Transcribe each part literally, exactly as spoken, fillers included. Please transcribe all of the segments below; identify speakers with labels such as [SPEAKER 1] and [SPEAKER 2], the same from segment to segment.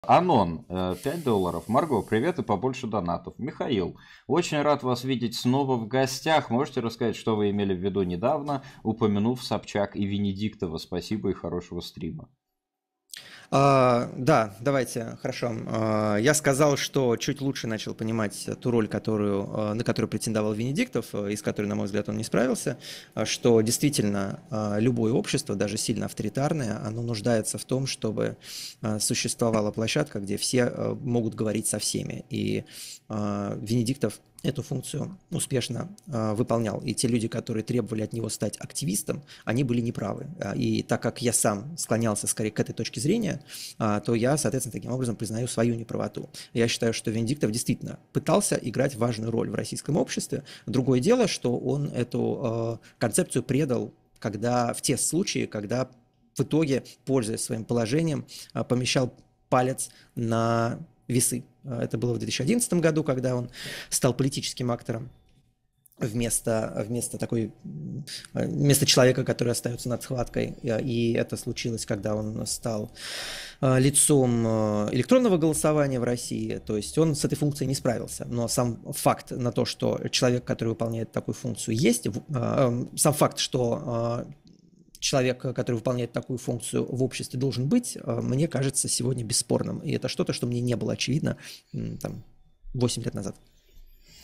[SPEAKER 1] Анон, э, пять долларов. Марго, привет и побольше донатов. Михаил, очень рад вас видеть снова в гостях. Можете рассказать, что вы имели в виду недавно, упомянув Собчак и Венедиктова? Спасибо и хорошего стрима.
[SPEAKER 2] А, да, давайте, хорошо. А, я сказал, что чуть лучше начал понимать ту роль, которую, а, на которую претендовал Венедиктов, а, и с которой, на мой взгляд, он не справился, а, что действительно а, любое общество, даже сильно авторитарное, оно нуждается в том, чтобы а, существовала площадка, где все а, могут говорить со всеми. И а, Венедиктов эту функцию успешно э, выполнял. И те люди, которые требовали от него стать активистом, они были неправы. И так как я сам склонялся скорее к этой точке зрения, э, то я, соответственно, таким образом признаю свою неправоту. Я считаю, что Венедиктов действительно пытался играть важную роль в российском обществе. Другое дело, что он эту э, концепцию предал, когда, в те случаи, когда в итоге, пользуясь своим положением, э, помещал палец на весы. Это было в две тысячи одиннадцатом году, когда он стал политическим актором вместо, вместо такой, вместо человека, который остается над схваткой. И это случилось, когда он стал лицом электронного голосования в России. То есть он с этой функцией не справился. Но сам факт на то, что человек, который выполняет такую функцию, есть, сам факт, что человек, который выполняет такую функцию в обществе, должен быть, мне кажется, сегодня бесспорным. И это что-то, что мне не было очевидно там, восемь лет назад.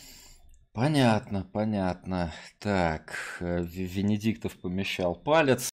[SPEAKER 1] Понятно, понятно. Так, э, В- Венедиктов помещал палец.